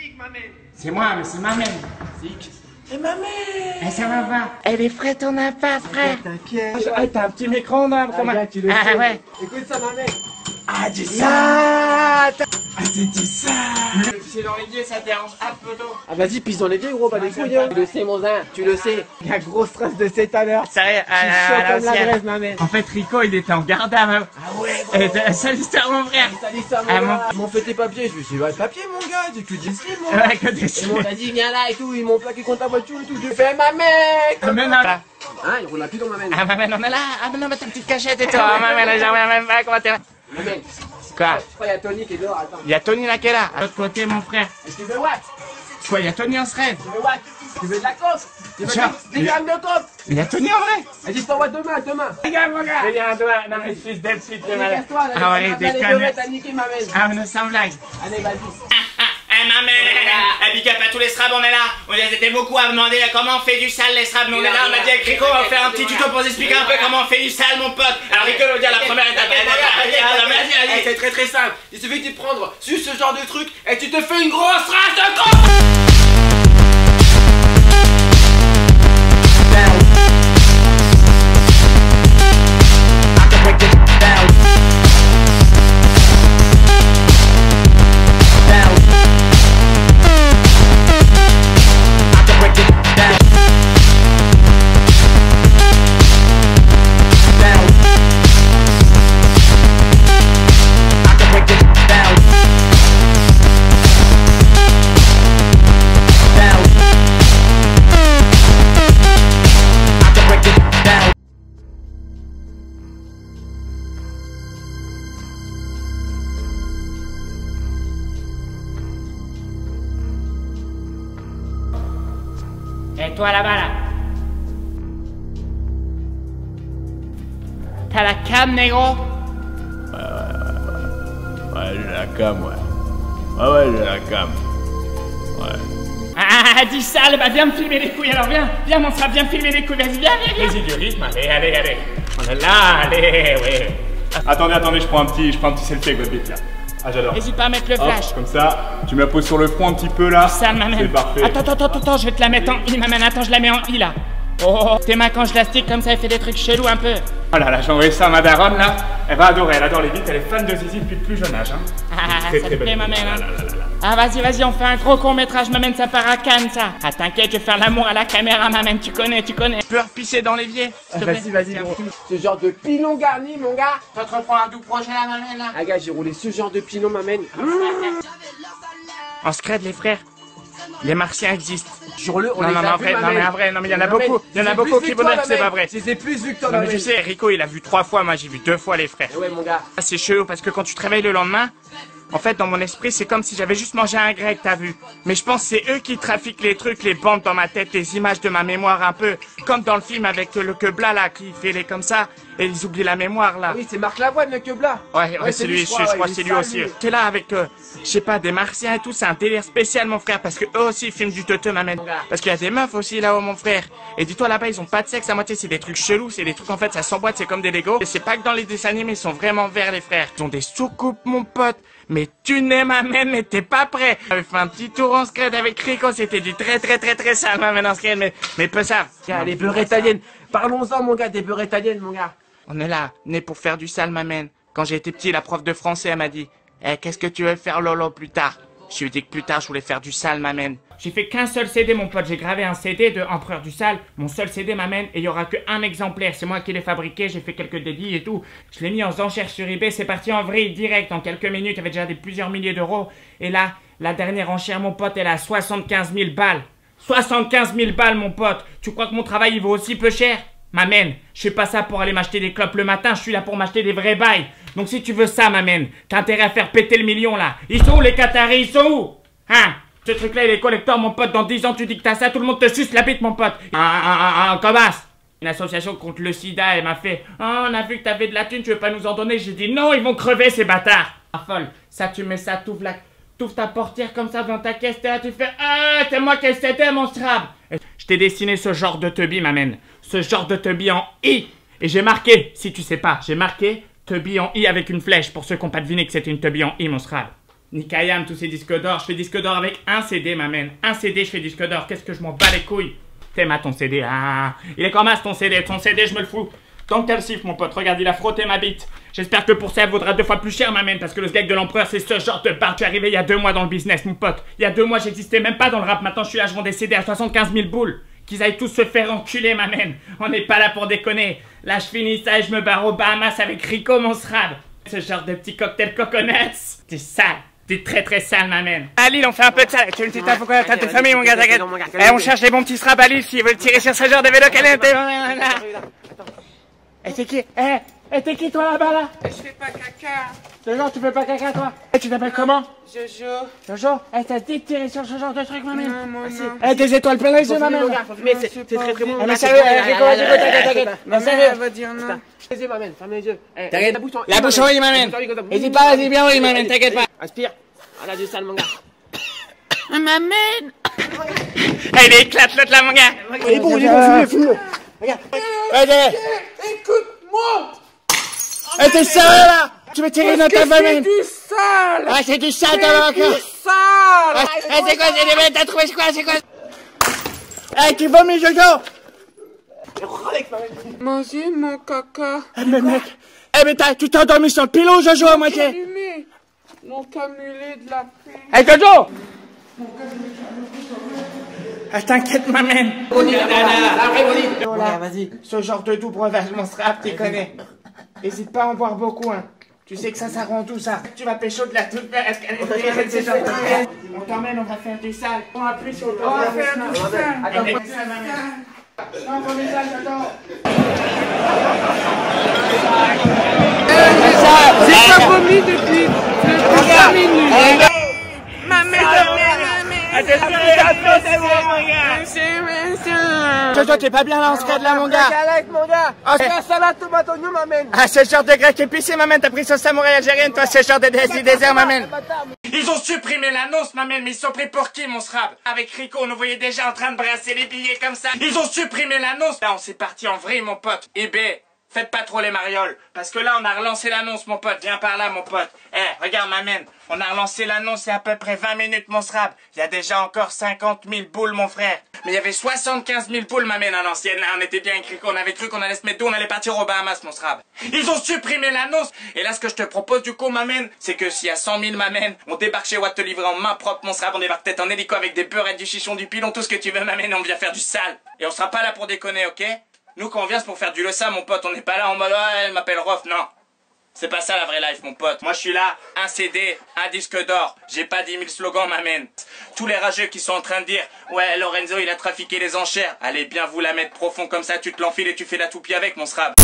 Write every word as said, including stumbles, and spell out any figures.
Zig, ma mère. C'est moi, mais c'est ma mère. Zig. Et ma mère. Eh, ça va pas. Elle est fraîche ton appart, frère. T'inquiète. Ah, t'as un petit micro, non? Ah, gars, tu le Ah, sais. ouais. Écoute ça, ma mère. Ah, dis ça. Ah, Ah, c'était ça. Le pied dans les yeux, ça dérange un peu d'eau. Ah, vas-y, pisse dans les yeux, gros, pas des couilles. Hein. Tu le sais, mon zin, tu le sais. Il y a gros stress de cette à l'heure. Sérieux, Je suis chaud comme la graisse, ma mère. En fait, Rico, il était en garde à main. Ah ouais, gros. Et salut, ça, mon frère. Salut, ça, mon Ah, gars. mon- Ils m'ont fait tes papiers. Je me suis dit, ouais, papier, mon gars. J'ai que des slips, moi. Ouais, que des Ils m'ont dit, viens là et tout. Ils m'ont plaqué contre ta voiture et tout. Je fais, ma mec. Ah, mais non, là. Hein, il roule la plus dans ma main. Ah, maman, on est là. Ah, mais non, mais ta petite cachette et tout. Ah, maman, là, j'en reviens même pas. Comment t'es là? Ma mec. Quoi? Je crois qu'il y a Tony qui est dehors. Attends. Il y a Tony là qui est là. À l'autre côté, mon frère. Est-ce que tu veux wax? Quoi, il y a Tony en thread. Tu veux wax? Tu veux de la coke? Tu veux Tiens, des il- grammes de coke? Il y a Tony en vrai. Vas-y, je t'envoie demain, demain. Regarde, mon gars. Il y a un doigt. Non, mais fils d'elle, suite, le malade. Casse-toi, là. Ah, ouais, t'as les déconne. beurrettes, t'as niqué ma mère. Ah, on est sans blague. Allez, vas-y. Eh ma mère, big up à tous les strabs, on est là. On était beaucoup à me demander comment on fait du sale les strabs, mais on est là, on a dit avec Rico, on va faire un petit tuto pour vous expliquer un peu comment on fait du sale mon pote. Alors Rico va dire la première étape. Vas-y, vas-y. C'est très très simple. Il suffit de prendre juste ce genre de truc et tu te fais une grosse race de con. Et toi là-bas là. T'as la cam, négro? Ouais, j'ai la cam, ouais. Ouais, ouais, j'ai la cam. Ouais. Ah, dis sale, bah viens me filmer les couilles alors, viens, viens mon frère, viens me filmer les couilles, vas-y, viens, viens, viens. Vas-y, du rythme, allez, allez, allez. On est là, allez, ouais. Attendez, attendez, je prends un petit, je prends un petit selfie avec votre bite là. Ah, j'adore. N'hésite pas à mettre le flash. Hop, comme ça, tu me la poses sur le front un petit peu là. Sale, ma mère. C'est parfait. Attends, attends, attends, attends, je vais te la mettre en I, ma mère, attends, je la mets en I là. Oh, tes mains quand je la stick comme ça, elle fait des trucs chelous un peu. Oh là là, j'ai envoyé ça à ma daronne là. Elle va adorer, elle adore les bites, elle est fan de Zizi depuis le plus jeune âge. Hein. Ah, Très, ça très te plaît, belle ma bite. mère, Ah là hein. là là là. Ah, vas-y, vas-y, on fait un gros court-métrage, m'amène ça part à Cannes, ça. Ah, t'inquiète, je vais faire l'amour à la caméra, m'amène, tu connais, tu connais. Tu peux repisser dans l'évier, s'il te plaît. Vas-y, vas-y, gros. Ce genre de pilon garni, mon gars. Toi, te reprends un doux projet là, m'amène, là. Ah, gars, j'ai roulé ce genre de pilon, m'amène. En secret, les frères, les martiens existent. Jure-le, on Non, les non, mais a en vus, vrai, non, m'amène. mais en vrai, non, mais il y en a M'amène. beaucoup, il y en a J'ai beaucoup plus qui vu que vont dire toi, que c'est pas m'amène. vrai. Je les ai plus vus que toi, Non, mais tu m'amène. sais, Rico, il a vu trois fois, moi j'ai vu deux fois les frères. Eh ouais, mon gars. Ah, c'est chelou parce que quand tu te réveilles le lendemain, en fait, dans mon esprit, c'est comme si j'avais juste mangé un grec, t'as vu. Mais je pense que c'est eux qui trafiquent les trucs, les bandes dans ma tête, les images de ma mémoire un peu. Comme dans le film avec le quebla là, qui fait les comme ça, et ils oublient la mémoire là. Ah oui, c'est Marc Lavoine, le quebla. Ouais, ouais, c'est lui, je, je crois que c'est lui aussi. C'est là avec, euh, je sais pas, des martiens et tout, c'est un délire spécial, mon frère, parce que eux aussi ils filment du teuteux, m'amène. Parce qu'il y a des meufs aussi là-haut, mon frère. Et dis-toi là-bas, ils ont pas de sexe à moitié, c'est des trucs chelous, c'est des trucs en fait, ça s'emboîte, c'est comme des Legos. Et c'est pas que dans les dessins animés, ils sont vraiment verts, les frères. Ils ont des soucoupes, mon pote. Mais tu n'es ma mère, mais t'es pas prêt. J'avais fait un petit tour en scred avec Rico, c'était du très très très très sale, ma mère en scred, mais, mais peu ça. Gars, les beurres italiennes. Parlons-en, mon gars, des beurres italiennes, mon gars. On est là, né pour faire du sale, m'amène. Quand j'ai été petit, la prof de français, elle m'a dit, eh, qu'est-ce que tu veux faire, Lolo, plus tard? Je lui ai dit que plus tard, je voulais faire du sale, m'amène. J'ai fait qu'un seul C D, mon pote. J'ai gravé un C D de Empereur du Sale. Mon seul C D, m'amène, et il y aura qu'un exemplaire. C'est moi qui l'ai fabriqué, j'ai fait quelques dédits et tout. Je l'ai mis en enchère sur eBay, c'est parti en vrille, direct. En quelques minutes, il y avait déjà des plusieurs milliers d'euros. Et là, la dernière enchère, mon pote, elle a soixante-quinze mille balles. soixante-quinze mille balles, mon pote. Tu crois que mon travail, il vaut aussi peu cher? M'amène, je fais pas ça pour aller m'acheter des clopes le matin, je suis là pour m'acheter des vrais bails. Donc si tu veux ça, m'amène, t'as intérêt à faire péter le million, là. Ils sont où, les Qataris? Ils sont où? Hein? Ce truc-là, il est collector, mon pote. Dans dix ans, tu dis que t'as ça, tout le monde te suce la bite, mon pote. Un, un, un, un, Comas. Une association contre le sida, elle m'a fait, oh, on a vu que t'avais de la thune, tu veux pas nous en donner? J'ai dit, non, ils vont crever, ces bâtards. Ah, folle. Ça, tu mets ça, t'ouvres la... T'ouvres ta portière comme ça dans ta caisse, t'es là, tu fais, ah, c'est moi qui c'était, mon strab. Je t'ai dessiné ce genre de teubie, m'amène. Ce genre de teubie en I. Et j'ai marqué, si tu sais pas, j'ai marqué teubie en I avec une flèche pour ceux qui n'ont pas deviné que c'était une teubie en I, mon strab. Nikayam, tous ces disques d'or. Je fais disque d'or avec un C D, ma man. Un C D, je fais disque d'or. Qu'est-ce que je m'en bats les couilles? T'es ma ton C D. Ah, il est comme as ton C D. Ton C D, je me le fous. Tant que t'as le siffle, mon pote. Regarde, il a frotté ma bite. J'espère que pour ça, elle vaudra deux fois plus cher, ma man. Parce que le gag de l'empereur, c'est ce genre de barre. Je suis arrivé il y a deux mois dans le business, mon pote. Il y a deux mois, j'existais même pas dans le rap. Maintenant, je suis là, je vends des C D à soixante-quinze mille boules. Qu'ils aillent tous se faire enculer, ma man. On n'est pas là pour déconner. Là, je finis ça et je me barre aux Bahamas avec Rico, mon srab. Ce genre de petit cocktail coconuts. T'es sale. T'es très très sale, ma man. À Lille, on fait un peu de sale. Tu veux une petite info quoi? T'as ta famille, mon gars, t'inquiète. Eh, on cherche les bons petits srabs à Lille s'ils veulent tirer sur ce genre de vélo caliente. Eh, t'es qui? Eh, eh, t'es qui, toi, là-bas, là? Je fais pas caca. Ce genre, tu fais pas caca, toi? Eh, tu t'appelles comment? Jojo. Jojo? Eh, t'as dit de tirer sur ce genre de truc, ma man? Non, moi, non. Eh, tes étoiles plein les yeux, ma man. Mais c'est c'est très très bon. Eh, mais sérieux, eh, Rico, Rico, t'inquiète, t'inquiète. Ma Non, mère, sérieux. elle va dire non. Les yeux, ma man, ferme les yeux. Eh, T'inquiète. la bouche en- La bouche en oui, ma man. Et dis pas, dis bien oui, ma man, t'inquiète pas. Inspire. Voilà du sale, mon gars. Ma mère. Eh, il éclate l'autre, là, mon gars. Il est bon, il est bon, fume-le, fume-le. Regarde. Vas-y. Écoute-moi. Eh, t'es sérieux, là? Tu veux tirer dans ta C'est famille? du sale. Ah, c'est du sale, t'as Du encore. sale. Ah, eh, c'est quoi, c'est des mecs, t'as trouvé c'est quoi, c'est quoi? Eh, tu vomis, Jojo? Manger mon caca. Eh, mais mec. Eh, mais t'as, tu t'es endormi sur le pilon, Jojo, à moitié. Allumé. Mon camulé de la paix. Eh, Jojo! Ah, t'inquiète, ma man. Voilà, vas-y. Ce genre de doux breuvage, mon strap, tu connais. Hésite pas à en boire beaucoup, hein. Tu sais que ça, ça rend tout ça. Tu vas pécho de la toute belle, qu'elle est très ce genre de truc. On t'emmène, on va faire du sale. On appuie sur le On va faire du sale. Attends, ça, ma man. Non, pas mes sales, j'attends. J'ai pas vomi depuis trois minutes. Ma mère, ma mère, Ah, t'es Jojo, t'es pas bien là en ce cas-là, mon gars. Galette, mon gars. Ah, C'est un salade tomate oignon, ma man. Ah, c'est le genre de grec épicé, ma man. T'as pris sauce samouraï algérienne, toi, c'est le genre de désir désert, ma man. Ils ont supprimé l'annonce, ma man, mais ils sont pris pour qui, mon srab? Avec Rico, on nous voyait déjà en train de brasser les billets comme ça. Ils ont supprimé l'annonce. Là, on s'est parti en vrille, mon pote. Eh ben, faites pas trop les marioles. Parce que là, on a relancé l'annonce, mon pote. Viens par là, mon pote. Eh, regarde, ma man. On a relancé l'annonce il y a à peu près vingt minutes, mon srab. Il y a déjà encore cinquante mille boules, mon frère. Mais il y avait soixante-quinze mille boules, ma man, à l'ancienne. Là, on était bien écrit qu'on avait cru qu'on allait se mettre d'où, on allait partir aux Bahamas, mon srab. Ils ont supprimé l'annonce. Et là, ce que je te propose, du coup, ma man, c'est que s'il y a cent mille, ma man, on débarque chez Watt te livrer en main propre, mon srab. On débarque peut-être en hélico avec des beurrettes, du chichon, du pilon, tout ce que tu veux, ma man, et on vient faire du sale. Et on sera pas là pour déconner, ok? Nous, quand on vient, c'est pour faire du leçon, mon pote. On n'est pas là en mode, ah, elle m'appelle Rof, non. C'est pas ça la vraie life, mon pote. Moi, je suis là, un C D, un disque d'or. J'ai pas dix mille slogans, ma man. Tous les rageux qui sont en train de dire, ouais, Lorenzo, il a trafiqué les enchères. Allez bien vous la mettre profond comme ça, tu te l'enfiles et tu fais la toupie avec, mon srab.